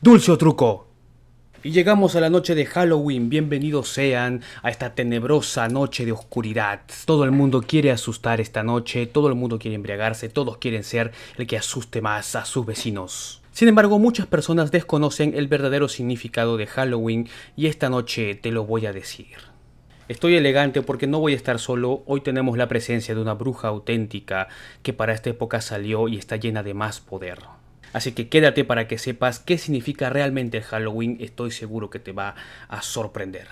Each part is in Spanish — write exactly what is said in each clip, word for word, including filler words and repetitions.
Dulce o truco. Y llegamos a la noche de Halloween. Bienvenidos sean a esta tenebrosa noche de oscuridad. Todo el mundo quiere asustar esta noche, todo el mundo quiere embriagarse, todos quieren ser el que asuste más a sus vecinos. Sin embargo, muchas personas desconocen el verdadero significado de Halloween y esta noche te lo voy a decir. Estoy elegante porque no voy a estar solo. Hoy tenemos la presencia de una bruja auténtica que para esta época salió y está llena de más poder. Así que quédate para que sepas qué significa realmente el Halloween. Estoy seguro que te va a sorprender.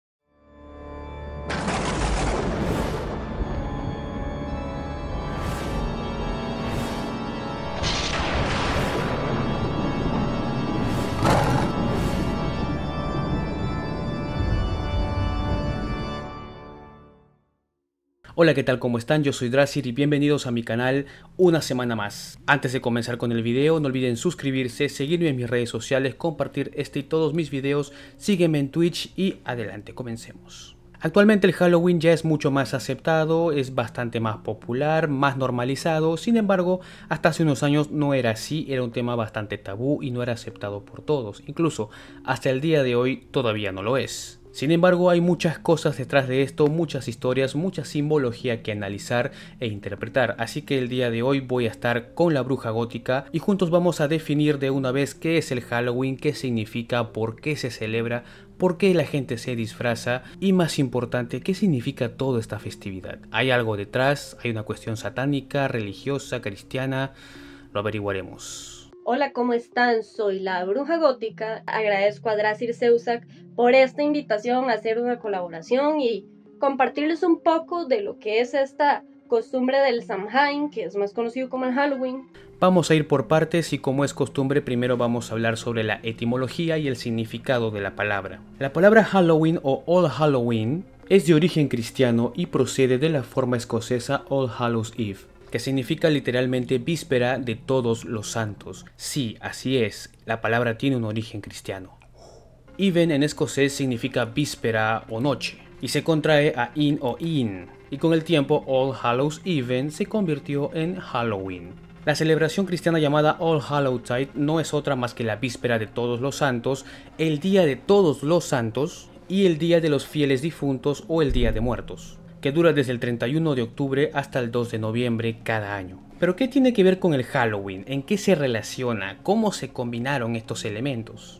Hola, ¿qué tal? ¿Cómo están? Yo soy Drasir y bienvenidos a mi canal una semana más. Antes de comenzar con el video, no olviden suscribirse, seguirme en mis redes sociales, compartir este y todos mis videos, sígueme en Twitch y adelante, comencemos. Actualmente el Halloween ya es mucho más aceptado, es bastante más popular, más normalizado. Sin embargo, hasta hace unos años no era así, era un tema bastante tabú y no era aceptado por todos. Incluso hasta el día de hoy todavía no lo es. Sin embargo, hay muchas cosas detrás de esto, muchas historias, mucha simbología que analizar e interpretar. Así que el día de hoy voy a estar con la bruja gótica y juntos vamos a definir de una vez qué es el Halloween, qué significa, por qué se celebra, por qué la gente se disfraza y, más importante, qué significa toda esta festividad. ¿Hay algo detrás? ¿Hay una cuestión satánica, religiosa, cristiana? Lo averiguaremos. Hola, ¿cómo están? Soy la bruja gótica. Agradezco a Drasir Seusak por esta invitación a hacer una colaboración y compartirles un poco de lo que es esta costumbre del Samhain, que es más conocido como el Halloween. Vamos a ir por partes y, como es costumbre, primero vamos a hablar sobre la etimología y el significado de la palabra. La palabra Halloween o All Halloween es de origen cristiano y procede de la forma escocesa All Hallows Eve, que significa literalmente víspera de todos los santos. Sí, así es, la palabra tiene un origen cristiano. Even en escocés significa víspera o noche, y se contrae a in o in, y con el tiempo All Hallows Even se convirtió en Halloween. La celebración cristiana llamada All Hallowtide no es otra más que la víspera de todos los santos, el día de todos los santos y el día de los fieles difuntos o el día de muertos, que dura desde el treinta y uno de octubre hasta el dos de noviembre cada año. ¿Pero qué tiene que ver con el Halloween? ¿En qué se relaciona? ¿Cómo se combinaron estos elementos?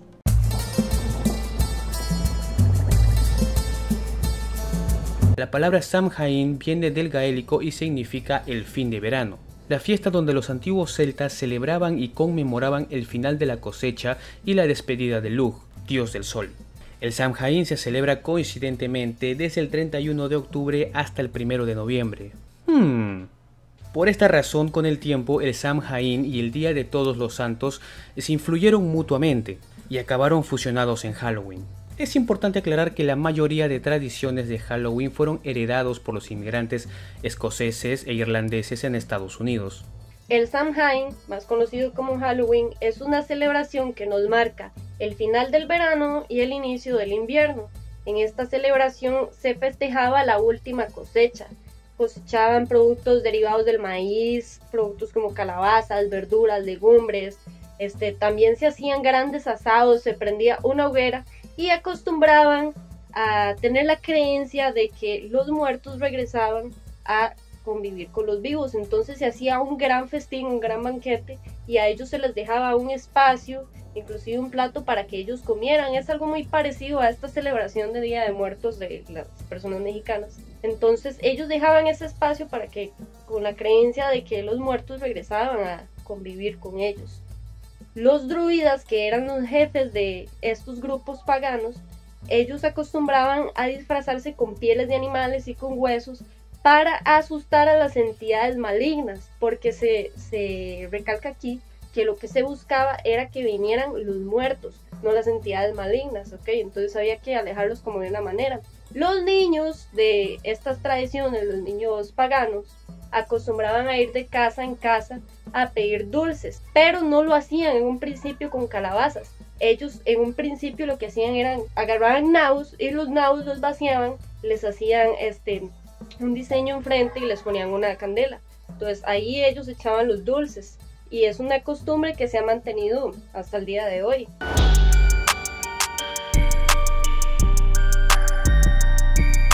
La palabra Samhain viene del gaélico y significa el fin de verano, la fiesta donde los antiguos celtas celebraban y conmemoraban el final de la cosecha y la despedida de Lugh, dios del sol. El Samhain se celebra coincidentemente desde el treinta y uno de octubre hasta el primero de noviembre. Hmm. Por esta razón, con el tiempo, el Samhain y el Día de Todos los Santos se influyeron mutuamente y acabaron fusionados en Halloween. Es importante aclarar que la mayoría de tradiciones de Halloween fueron heredados por los inmigrantes escoceses e irlandeses en Estados Unidos. El Samhain, más conocido como Halloween, es una celebración que nos marca el final del verano y el inicio del invierno. En esta celebración se festejaba la última cosecha. Cosechaban productos derivados del maíz, productos como calabazas, verduras, legumbres. Este, también se hacían grandes asados, se prendía una hoguera y acostumbraban a tener la creencia de que los muertos regresaban a convivir con los vivos. Entonces se hacía un gran festín, un gran banquete, y a ellos se les dejaba un espacio, inclusive un plato para que ellos comieran. Es algo muy parecido a esta celebración de Día de Muertos de las personas mexicanas. Entonces ellos dejaban ese espacio para que, con la creencia de que los muertos regresaban a convivir con ellos. Los druidas, que eran los jefes de estos grupos paganos, ellos acostumbraban a disfrazarse con pieles de animales y con huesos para asustar a las entidades malignas, porque se, se recalca aquí que lo que se buscaba era que vinieran los muertos, no las entidades malignas, ¿ok? Entonces había que alejarlos como de una manera. Los niños de estas tradiciones, los niños paganos, acostumbraban a ir de casa en casa a pedir dulces, pero no lo hacían en un principio con calabazas. Ellos en un principio lo que hacían era agarraban nabos y los nabos los vaciaban, les hacían este un diseño enfrente y les ponían una candela. Entonces ahí ellos echaban los dulces y es una costumbre que se ha mantenido hasta el día de hoy.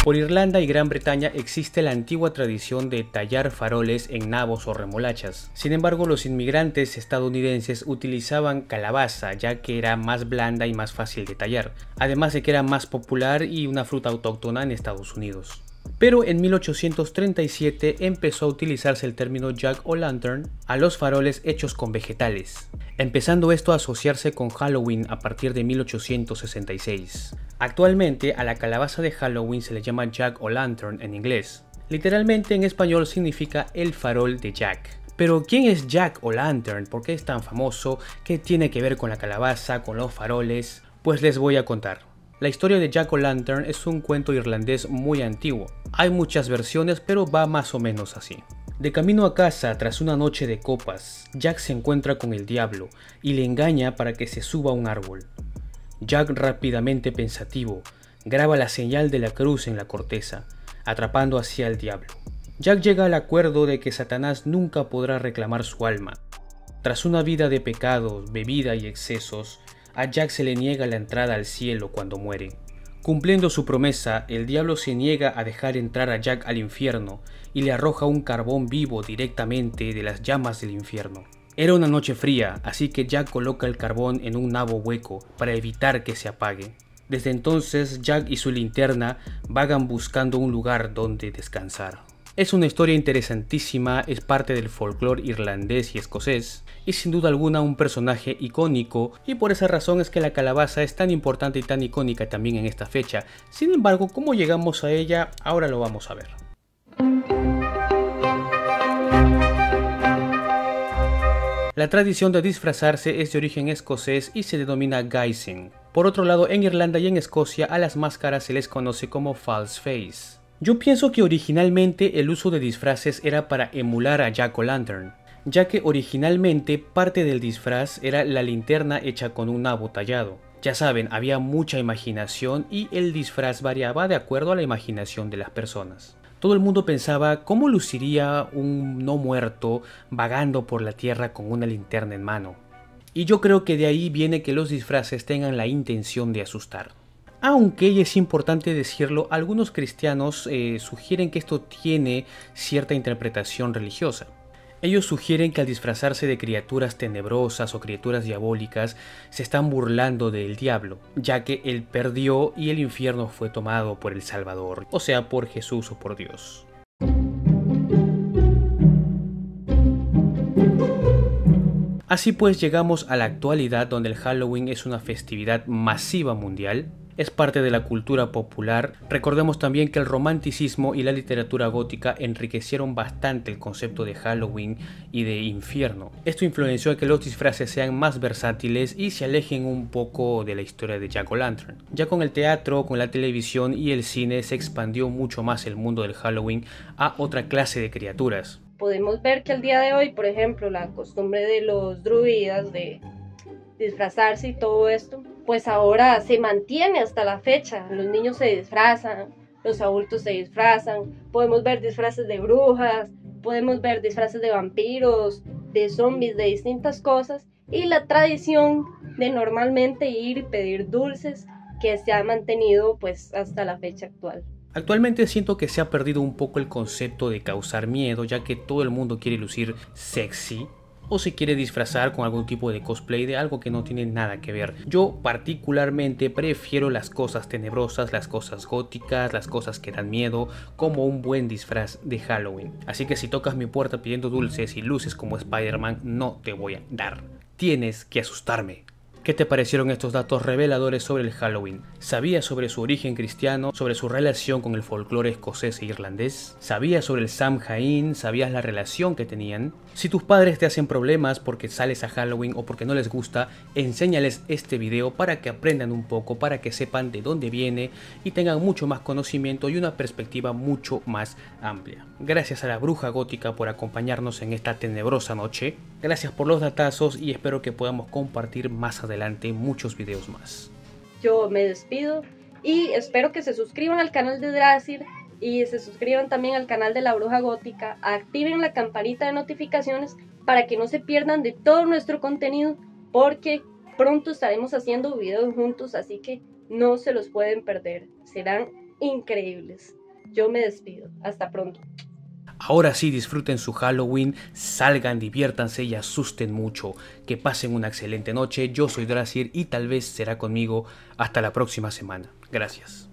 Por Irlanda y Gran Bretaña existe la antigua tradición de tallar faroles en nabos o remolachas. Sin embargo, los inmigrantes estadounidenses utilizaban calabaza, ya que era más blanda y más fácil de tallar, además de que era más popular y una fruta autóctona en Estados Unidos. Pero en mil ochocientos treinta y siete empezó a utilizarse el término jack-o'-lantern a los faroles hechos con vegetales, empezando esto a asociarse con Halloween a partir de mil ochocientos sesenta y seis. Actualmente a la calabaza de Halloween se le llama jack-o'-lantern en inglés. Literalmente en español significa el farol de Jack. Pero ¿quién es Jack-o'-lantern? ¿Por qué es tan famoso? ¿Qué tiene que ver con la calabaza, con los faroles? Pues les voy a contar. La historia de Jack-o'-lantern es un cuento irlandés muy antiguo. Hay muchas versiones, pero va más o menos así. De camino a casa, tras una noche de copas, Jack se encuentra con el diablo y le engaña para que se suba a un árbol. Jack, rápidamente pensativo, graba la señal de la cruz en la corteza, atrapando así al diablo. Jack llega al acuerdo de que Satanás nunca podrá reclamar su alma. Tras una vida de pecados, bebida y excesos, a Jack se le niega la entrada al cielo cuando muere. Cumpliendo su promesa, el diablo se niega a dejar entrar a Jack al infierno y le arroja un carbón vivo directamente de las llamas del infierno. Era una noche fría, así que Jack coloca el carbón en un nabo hueco para evitar que se apague. Desde entonces, Jack y su linterna vagan buscando un lugar donde descansar. Es una historia interesantísima, es parte del folclore irlandés y escocés, y sin duda alguna un personaje icónico, y por esa razón es que la calabaza es tan importante y tan icónica también en esta fecha. Sin embargo, ¿cómo llegamos a ella? Ahora lo vamos a ver. La tradición de disfrazarse es de origen escocés y se denomina guising. Por otro lado, en Irlanda y en Escocia a las máscaras se les conoce como false face. Yo pienso que originalmente el uso de disfraces era para emular a Jack-o'-lantern, ya que originalmente parte del disfraz era la linterna hecha con un nabo tallado. Ya saben, había mucha imaginación y el disfraz variaba de acuerdo a la imaginación de las personas. Todo el mundo pensaba cómo luciría un no muerto vagando por la tierra con una linterna en mano. Y yo creo que de ahí viene que los disfraces tengan la intención de asustar. Aunque, y es importante decirlo, algunos cristianos eh, sugieren que esto tiene cierta interpretación religiosa. Ellos sugieren que al disfrazarse de criaturas tenebrosas o criaturas diabólicas se están burlando del diablo, ya que él perdió y el infierno fue tomado por el Salvador, o sea, por Jesús o por Dios. Así pues llegamos a la actualidad donde el Halloween es una festividad masiva mundial. Es parte de la cultura popular. Recordemos también que el romanticismo y la literatura gótica enriquecieron bastante el concepto de Halloween y de infierno. Esto influenció a que los disfraces sean más versátiles y se alejen un poco de la historia de Jack-o'-lantern. Ya con el teatro, con la televisión y el cine se expandió mucho más el mundo del Halloween a otra clase de criaturas. Podemos ver que al día de hoy, por ejemplo, la costumbre de los druidas de disfrazarse y todo esto, pues ahora se mantiene hasta la fecha. Los niños se disfrazan, los adultos se disfrazan, podemos ver disfraces de brujas, podemos ver disfraces de vampiros, de zombies, de distintas cosas, y la tradición de normalmente ir y pedir dulces que se ha mantenido pues hasta la fecha actual. Actualmente siento que se ha perdido un poco el concepto de causar miedo, ya que todo el mundo quiere lucir sexy o se quiere disfrazar con algún tipo de cosplay de algo que no tiene nada que ver. Yo particularmente prefiero las cosas tenebrosas, las cosas góticas, las cosas que dan miedo, como un buen disfraz de Halloween. Así que si tocas mi puerta pidiendo dulces y luces como Spider-Man, no te voy a dar. Tienes que asustarme. ¿Qué te parecieron estos datos reveladores sobre el Halloween? ¿Sabías sobre su origen cristiano? ¿Sobre su relación con el folclore escocés e irlandés? ¿Sabías sobre el Samhain? ¿Sabías la relación que tenían? Si tus padres te hacen problemas porque sales a Halloween o porque no les gusta, enséñales este video para que aprendan un poco, para que sepan de dónde viene y tengan mucho más conocimiento y una perspectiva mucho más amplia. Gracias a la bruja gótica por acompañarnos en esta tenebrosa noche. Gracias por los datazos y espero que podamos compartir más adelante muchos videos más. Yo me despido y espero que se suscriban al canal de Drasir y se suscriban también al canal de la Bruja Gótica, activen la campanita de notificaciones para que no se pierdan de todo nuestro contenido, porque pronto estaremos haciendo videos juntos, así que no se los pueden perder, serán increíbles. Yo me despido. Hasta pronto. Ahora sí, disfruten su Halloween, salgan, diviértanse y asusten mucho. Que pasen una excelente noche. Yo soy Drasir y tal vez será conmigo hasta la próxima semana. Gracias.